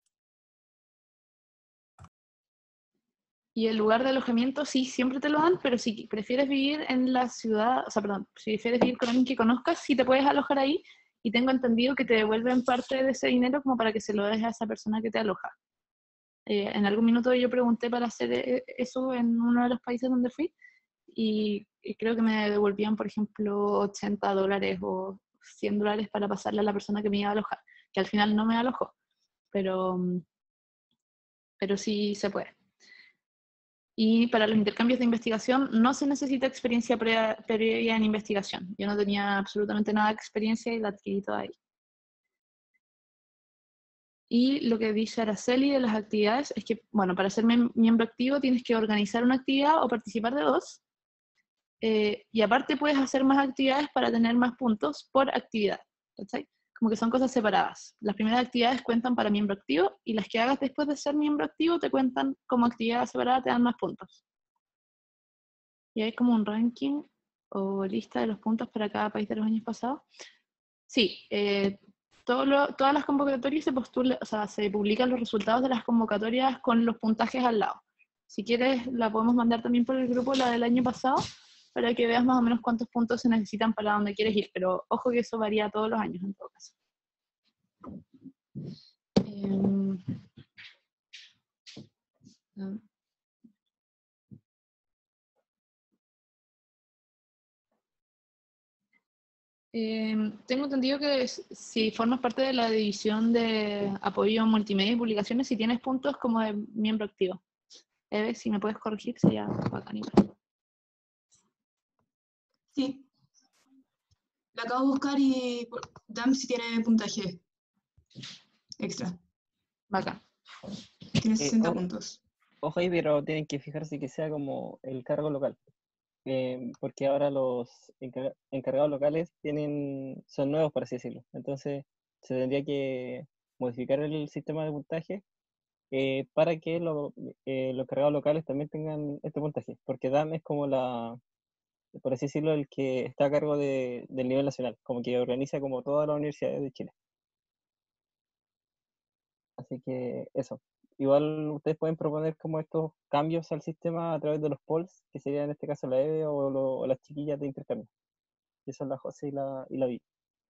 Y el lugar de alojamiento sí, siempre te lo dan, pero si prefieres vivir en la ciudad, o sea, perdón, si prefieres vivir con alguien que conozcas, sí te puedes alojar ahí y tengo entendido que te devuelven parte de ese dinero como para que se lo des a esa persona que te aloja. En algún minuto yo pregunté para hacer eso en uno de los países donde fui y creo que me devolvían, por ejemplo, $80 o $100 para pasarle a la persona que me iba a alojar, que al final no me alojó, pero sí se puede. Y para los intercambios de investigación no se necesita experiencia previa en investigación. Yo no tenía absolutamente nada de experiencia y la adquirí toda ahí. Y lo que dice Araceli de las actividades es que, bueno, para ser miembro activo tienes que organizar una actividad o participar de 2. Y aparte puedes hacer más actividades para tener más puntos por actividad. ¿Cachai? Como que son cosas separadas. Las primeras actividades cuentan para miembro activo y las que hagas después de ser miembro activo te cuentan como actividad separada, te dan más puntos. Y hay como un ranking o lista de los puntos para cada país de los años pasados. Sí, todas las convocatorias se publican los resultados de las convocatorias con los puntajes al lado. Si quieres, la podemos mandar también por el grupo, la del año pasado, para que veas más o menos cuántos puntos se necesitan para donde quieres ir. Pero ojo que eso varía todos los años en todo caso. Tengo entendido que si formas parte de la división de apoyo multimedia y publicaciones, si tienes puntos como de miembro activo. Eve, si me puedes corregir, sería bacán. Sí. La acabo de buscar y dame si tiene puntaje extra. Bacán. Tiene 60 puntos. Ojo ahí, pero tienen que fijarse que sea como el cargo local. Porque ahora los encargados locales son nuevos, por así decirlo. Entonces se tendría que modificar el sistema de puntaje para que los encargados locales también tengan este puntaje. Porque DAM es como por así decirlo, el que está a cargo del nivel nacional, como que organiza como todas las universidades de Chile. Así que eso. Igual ustedes pueden proponer como estos cambios al sistema a través de los polls, que serían en este caso la Eve o las chiquillas de intercambio, que son la José y la Vi.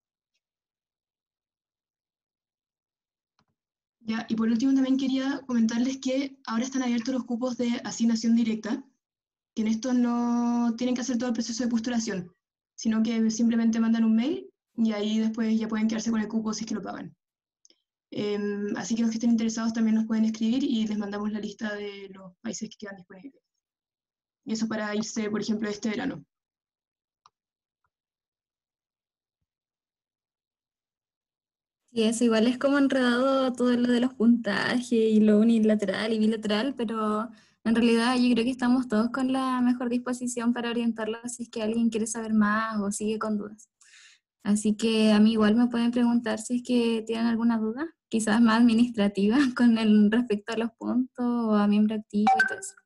Ya, y por último también quería comentarles que ahora están abiertos los cupos de asignación directa, que en estos no tienen que hacer todo el proceso de postulación, sino que simplemente mandan un mail y ahí después ya pueden quedarse con el cupo si es que lo pagan. Así que los que estén interesados también nos pueden escribir y les mandamos la lista de los países que quedan disponibles. Y eso para irse, por ejemplo, este verano. Sí, eso igual es como enredado todo lo de los puntajes y lo unilateral y bilateral, pero en realidad yo creo que estamos todos con la mejor disposición para orientarlos si es que alguien quiere saber más o sigue con dudas. Así que a mí igual me pueden preguntar si es que tienen alguna duda, quizás más administrativa con el respecto a los puntos o a miembro activo y todo eso.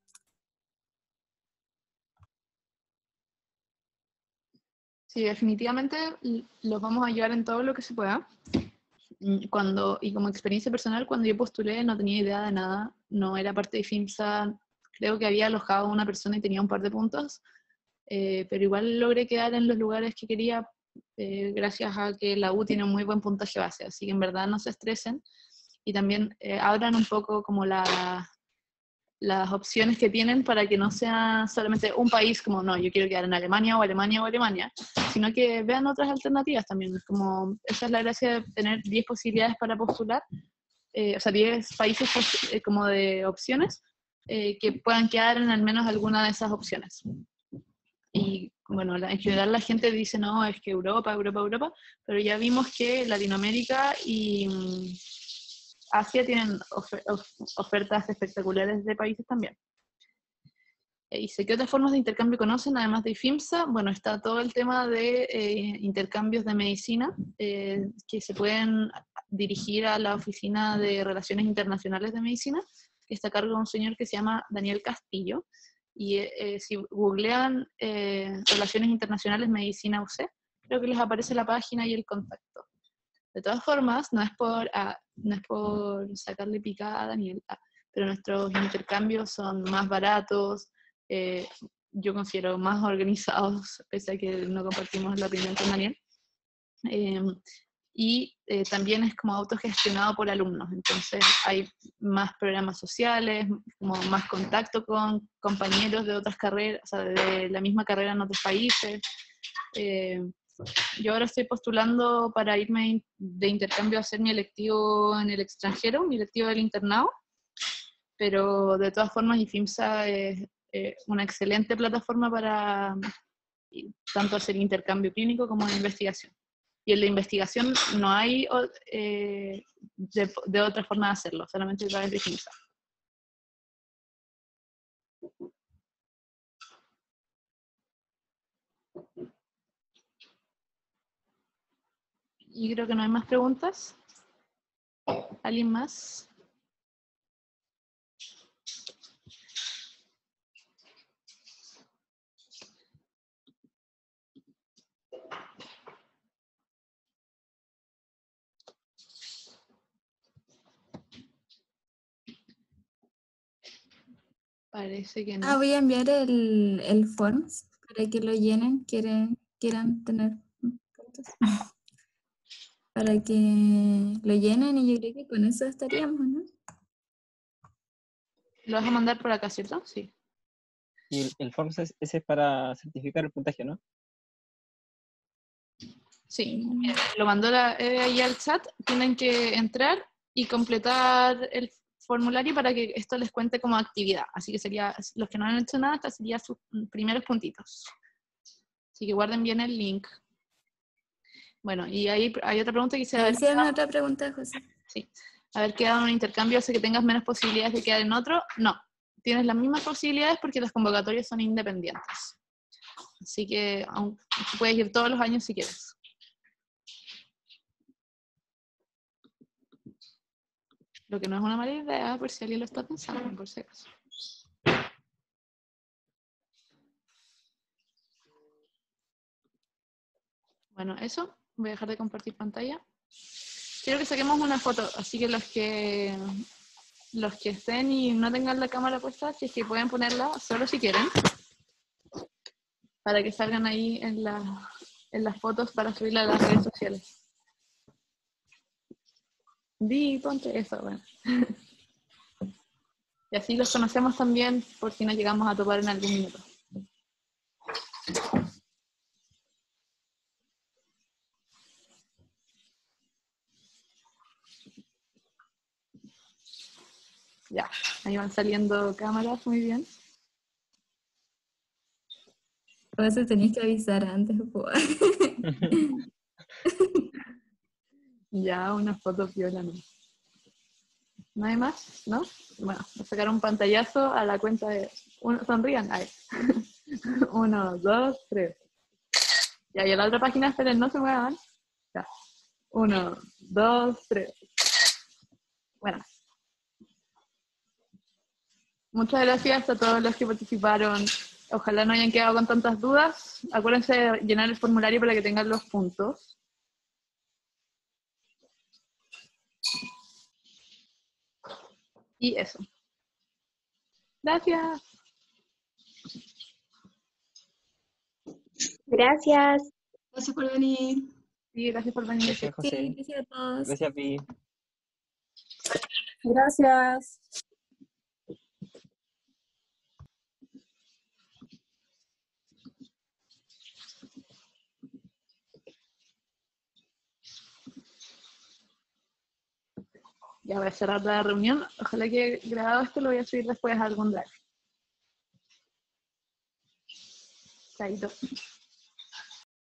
Sí, definitivamente los vamos a ayudar en todo lo que se pueda. Y como experiencia personal, cuando yo postulé no tenía idea de nada, no era parte de FIMSA, creo que había alojado a una persona y tenía un par de puntos, pero igual logré quedar en los lugares que quería gracias a que la U tiene un muy buen puntaje base, así que en verdad no se estresen y también abran un poco como las opciones que tienen para que no sea solamente un país como, no, yo quiero quedar en Alemania o Alemania o Alemania, sino que vean otras alternativas también. Como, esa es la gracia de tener 10 posibilidades para postular, o sea, 10 países como de opciones, que puedan quedar en al menos alguna de esas opciones. Y bueno, en general la gente dice, no, es que Europa, Europa, Europa, pero ya vimos que Latinoamérica y Asia tienen ofertas espectaculares de países también. Y sé que otras formas de intercambio conocen, además de IFIMSA. Bueno, está todo el tema de intercambios de medicina, que se pueden dirigir a la Oficina de Relaciones Internacionales de Medicina, que está a cargo de un señor que se llama Daniel Castillo. Y si googlean Relaciones Internacionales Medicina UC, creo que les aparece la página y el contacto. De todas formas, no es por sacarle picada a Daniel, pero nuestros intercambios son más baratos, yo considero más organizados, pese a que no compartimos la opinión con Daniel. Y también es como autogestionado por alumnos, entonces hay más programas sociales, como más contacto con compañeros de otras carreras, o sea, de la misma carrera en otros países. Yo ahora estoy postulando para irme de intercambio a hacer mi electivo en el extranjero, mi electivo del internado, pero de todas formas IFIMSA es una excelente plataforma para tanto hacer intercambio clínico como de investigación. Y en la investigación no hay de otra forma de hacerlo, solamente a través de IFIMSA. Y creo que no hay más preguntas. ¿Alguien más? Parece que no. Voy a enviar el forms para que lo llenen, quieran tener puntos. Para que lo llenen y yo creo que con eso estaríamos, ¿no? ¿Lo vas a mandar por acá, cierto? Sí. Y el form ese es para certificar el puntaje, ¿no? Sí, mira, lo mandó ahí al chat. Tienen que entrar y completar el formulario para que esto les cuente como actividad. Así que sería, los que no han hecho nada, estos serían sus primeros puntitos. Así que guarden bien el link. Bueno, y ahí hay otra pregunta que dice, Ahí hicieron otra pregunta, José. sí, haber quedado en un intercambio hace que tengas menos posibilidades de quedar en otro. No, tienes las mismas posibilidades porque las convocatorias son independientes. Así que puedes ir todos los años si quieres. Lo que no es una mala idea, por si alguien lo está pensando, por si acaso. Bueno, eso. Voy a dejar de compartir pantalla. quiero que saquemos una foto, así que los que estén y no tengan la cámara puesta, si es que pueden ponerla solo si quieren, para que salgan ahí en las fotos para subirla a las redes sociales. Ponte eso, bueno. Y así los conocemos también por si nos llegamos a topar en algún minuto. Ya, ahí van saliendo cámaras, muy bien. A veces tenéis que avisar antes. Ya, una foto piola, ¿no? ¿No hay más? ¿No? Bueno, voy a sacar un pantallazo a la cuenta de... sonrían, ahí. 1, 2, 3. Ya, y a la otra página, esperen, no se muevan. Ya. 1, 2, 3. Bueno. Muchas gracias a todos los que participaron. Ojalá no hayan quedado con tantas dudas. Acuérdense de llenar el formulario para que tengan los puntos. Y eso. Gracias. Gracias. Gracias por venir. Sí, gracias por venir. Gracias, José. Sí, gracias a todos. Gracias, Pi. Gracias. Ya voy a cerrar la reunión. Ojalá que grabado esto lo voy a subir después a algún drive. Chaito.